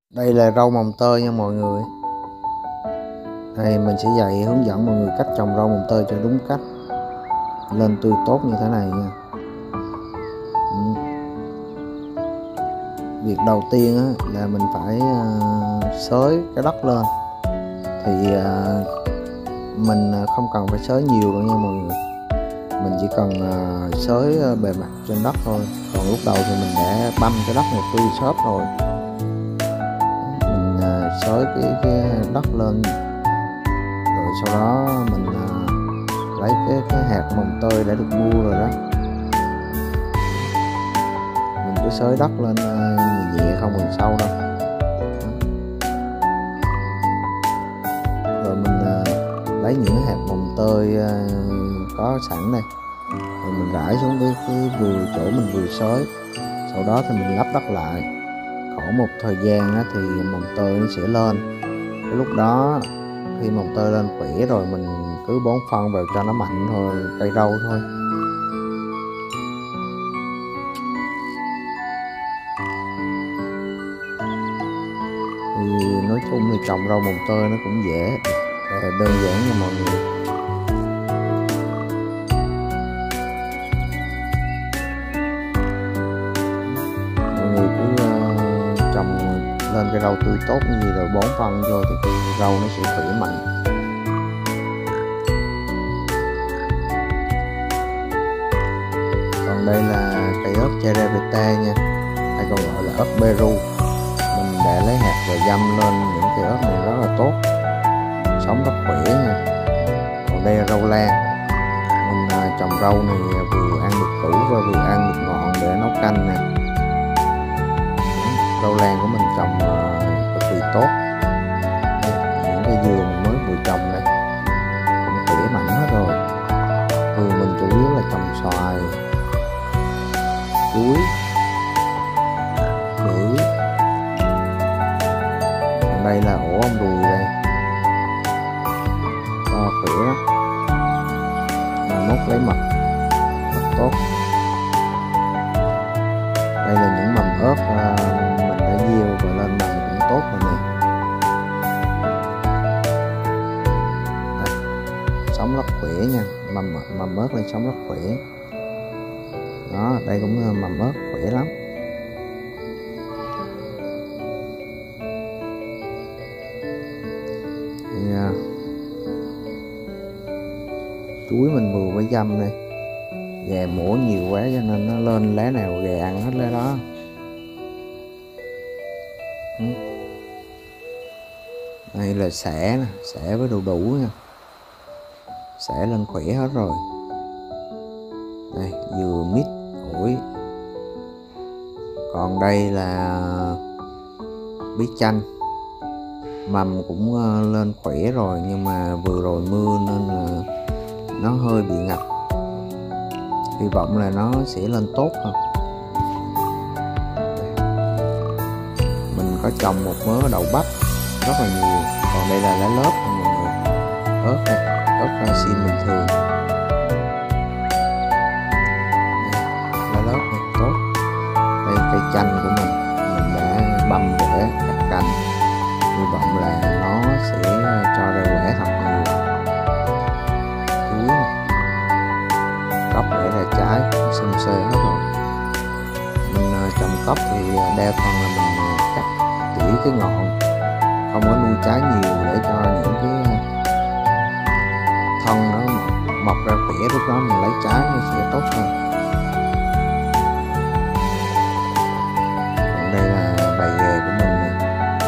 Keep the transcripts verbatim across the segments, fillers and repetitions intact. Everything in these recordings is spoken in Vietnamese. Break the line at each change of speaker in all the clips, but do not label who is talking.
Đây là rau mồng tơi nha mọi người. Đây mình sẽ dạy hướng dẫn mọi người cách trồng rau mồng tơi cho đúng cách, lên tươi tốt như thế này nha. Ừ. Việc đầu tiên á, là mình phải uh, xới cái đất lên. Thì uh, mình không cần phải xới nhiều đâu nha mọi người. Mình chỉ cần uh, xới bề mặt trên đất thôi. Còn lúc đầu thì mình đã băm cái đất này tươi xốp rồi. Mình uh, xới cái, cái đất lên, rồi sau đó mình uh, lấy cái, cái hạt mồng tơi đã được mua rồi đó. Mình cứ xới đất lên uh, nhẹ nhẹ, không cần sâu đâu. Rồi mình uh, lấy những hạt mồng tơi uh, có sẵn đây, rồi mình rải xuống cái, cái vừa chỗ mình vừa xới. Sau đó thì mình lấp đất lại. Khoảng một thời gian á, thì mồng tơi nó sẽ lên. Cái lúc đó khi mồng tơi lên khỏe rồi, mình cứ bón phân vào cho nó mạnh thôi, cây rau thôi. Thì nói chung thì trồng rau mồng tơi nó cũng dễ, đơn giản nha mọi người. Mọi người cứ uh, trồng lên cái rau tươi tốt như vậy rồi bón phân vô thì cái rau nó sẽ khỏe mạnh. Còn đây là cây ớt cherry beta nha, hay còn gọi là ớt Peru. Mình đã lấy hạt và dăm lên những cây ớt này rất là tốt, sống rất khỏe nha. Còn đây là rau lan. Mình uh, trồng rau này vừa ăn được củ và vừa ăn được ngọn để nấu canh nè. Rau lan của mình trồng uh, cực kỳ tốt. Những cái dừa mình mới vừa trồng đây cũng khỏe mạnh hết rồi. Vườn mình chủ yếu là trồng xoài, chuối, bưởi. Còn đây là ổ ong đùi đây, to khỏe lắm, mà mốt lấy mật rất tốt. Đây là những mầm ớt uh, mình đã gieo và lên mầm cũng tốt rồi nè. Sống rất khỏe nha, mầm mầm ớt này sống rất khỏe. Đó, đây cũng mầm ớt khỏe lắm. Thì, uh, chuối mình vừa với dăm đây, gà mổ nhiều quá cho nên nó lên lá nào gà ăn hết lá đó. Đây là sả nè, sả với đu đủ nha. Sả lên khỏe hết rồi. Đây dừa, mít, ổi. Còn đây là bí chanh, mầm cũng lên khỏe rồi, nhưng mà vừa rồi mưa nên là nó hơi bị ngập. Hy vọng là nó sẽ lên tốt hơn. Mình có trồng một mớ đậu bắp rất là nhiều. Còn đây là lá lốt mọi người. Ớt đây, ớt xiêm bình thường. Lá lốt này tốt. Đây cây chanh của mình, mình đã băm rễ cắt cành. Hy vọng là nó sẽ cho ra quả thật nhiều. Chuối này, cóc để ra trái, xum xê hết rồi. Mình uh, trồng cóc thì đa phần là mình uh, cắt chỉ cái ngọn, không có nuôi trái nhiều để cho những cái thân nó mọc, mọc ra khỏe, lúc đó mình lấy trái nó sẽ tốt hơn. Còn đây là bầy gà của mình nè.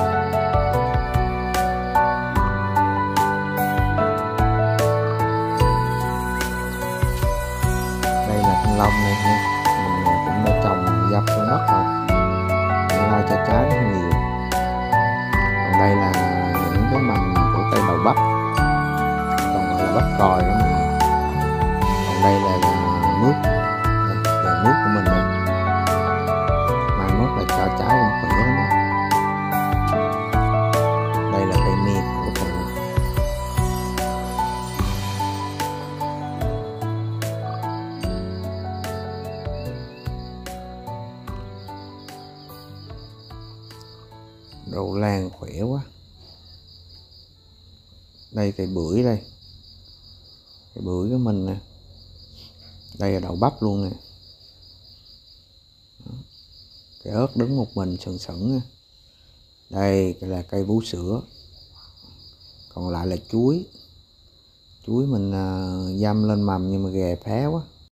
Đây là thanh long này nha, mình cũng đã trồng dập xuống đất rồi, để ra cho trái nó nhiều. Còn đây là những cái mầm của cây đậu bắp, còn gọi là bắp còi đó mọi người. Còn đây là, là nước, đây, là nước của mình này. Mai mốt là cho trái cũng khỏe lắm. Đây là cây me của mình. Đậu lan khỏe quá. Đây cây bưởi đây, cây bưởi của mình nè. Đây là đậu bắp luôn nè. Cây ớt đứng một mình sừng sững nè. Đây là cây vú sữa. Còn lại là chuối. Chuối mình uh, dăm lên mầm nhưng mà ghè phá quá.